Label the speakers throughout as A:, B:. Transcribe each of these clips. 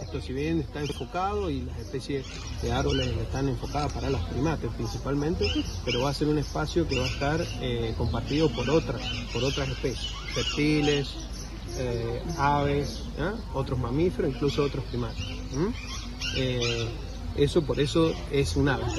A: Esto, si bien está enfocado y las especies de árboles están enfocadas para los primates principalmente, pero va a ser un espacio que va a estar compartido por otras especies, reptiles, aves, otros mamíferos, incluso otros primates. Por eso es un hábitat.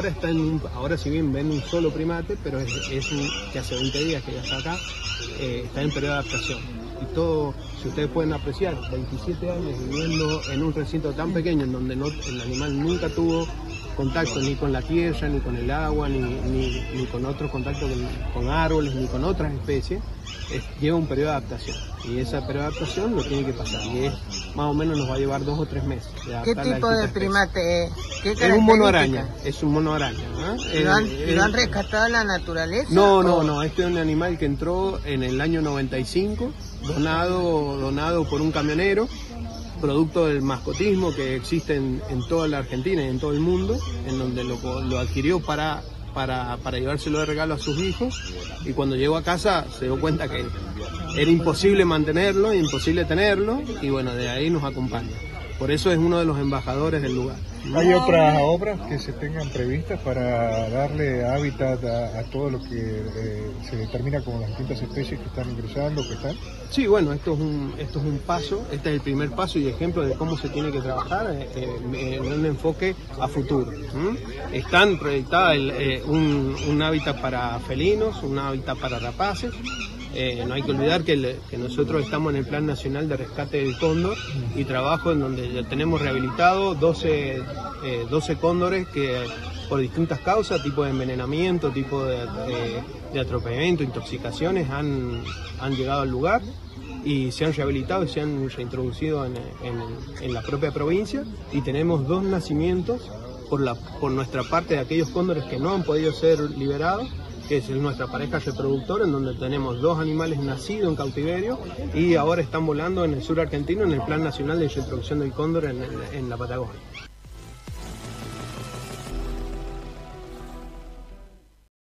A: Ahora si bien ven un solo primate, pero que hace 20 días que ya está acá, está en periodo de adaptación. Y todo, si ustedes pueden apreciar, 27 años viviendo en un recinto tan pequeño en donde el animal nunca tuvo contacto ni con la tierra, ni con el agua, ni con otros contactos con árboles, ni con otras especies, lleva un periodo de adaptación. Y ese periodo de adaptación lo tiene que pasar. Y más o menos nos va a llevar 2 o 3 meses.
B: ¿Qué tipo de primate es?
A: Es un mono araña, es un mono araña.
B: ¿Lo han rescatado de la naturaleza?
A: No, este es un animal que entró en el año 95, donado por un camionero, producto del mascotismo que existe en toda la Argentina y en todo el mundo, en donde lo adquirió para llevárselo de regalo a sus hijos, y cuando llegó a casa se dio cuenta que era imposible mantenerlo, imposible tenerlo, y bueno, de ahí nos acompaña. Por eso es uno de los embajadores del lugar.
C: ¿Hay otras obras que se tengan previstas para darle hábitat a todo lo que se determina como las distintas especies que están ingresando, que están?
A: Sí, bueno, esto es un paso, este es el primer paso y ejemplo de cómo se tiene que trabajar en un enfoque a futuro. Están proyectadas un hábitat para felinos, un hábitat para rapaces. No hay que olvidar que nosotros estamos en el Plan Nacional de Rescate del Cóndor y trabajo en donde ya tenemos rehabilitado 12 cóndores que por distintas causas, tipo de envenenamiento, tipo de atropellamiento, intoxicaciones, han llegado al lugar y se han rehabilitado y se han reintroducido en la propia provincia, y tenemos 2 nacimientos por nuestra parte de aquellos cóndores que no han podido ser liberados, que es nuestra pareja reproductora, en donde tenemos 2 animales nacidos en cautiverio y ahora están volando en el sur argentino en el Plan Nacional de Reintroducción del Cóndor en la Patagonia.